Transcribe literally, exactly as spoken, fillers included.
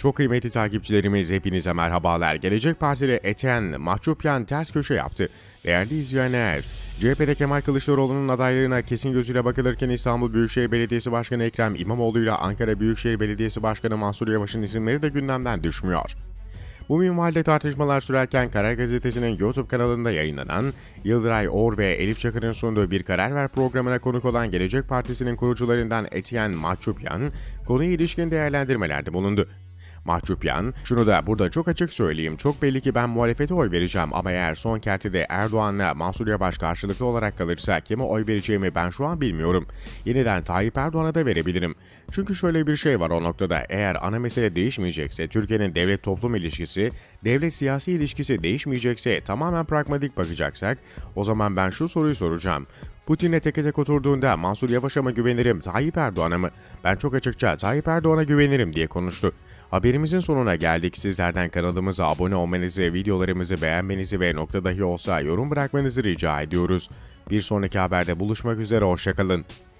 Çok kıymetli takipçilerimiz hepinize merhabalar. Gelecek Partili Etienne Mahçupyan ters köşe yaptı. Değerli izleyenler, C H P'de Kemal Kılıçdaroğlu'nun adaylarına kesin gözüyle bakılırken İstanbul Büyükşehir Belediyesi Başkanı Ekrem İmamoğlu ile Ankara Büyükşehir Belediyesi Başkanı Mansur Yavaş'ın isimleri de gündemden düşmüyor. Bu minvalde tartışmalar sürerken Karar Gazetesi'nin YouTube kanalında yayınlanan Yıldıray Oğur ve Elif Çakır'ın sunduğu Bir Karar Ver programına konuk olan Gelecek Partisi'nin kurucularından Etienne Mahçupyan, konuya ilişkin değerlendirmelerde bulundu. Mahçupyan, şunu da burada çok açık söyleyeyim, çok belli ki ben muhalefete oy vereceğim ama eğer son kertede Erdoğan'la Mansur Yavaş karşılıklı olarak kalırsa kime oy vereceğimi ben şu an bilmiyorum. Yeniden Tayyip Erdoğan'a da verebilirim. Çünkü şöyle bir şey var o noktada, eğer ana mesele değişmeyecekse, Türkiye'nin devlet-toplum ilişkisi, devlet-siyasi ilişkisi değişmeyecekse, tamamen pragmatik bakacaksak, o zaman ben şu soruyu soracağım. Putin'le teke tek oturduğunda Mansur Yavaş'a mı güvenirim, Tayyip Erdoğan'a mı? Ben çok açıkça Tayyip Erdoğan'a güvenirim diye konuştu. Haberimizin sonuna geldik. Sizlerden kanalımıza abone olmanızı, videolarımızı beğenmenizi ve nokta dahi olsa yorum bırakmanızı rica ediyoruz. Bir sonraki haberde buluşmak üzere, hoşça kalın.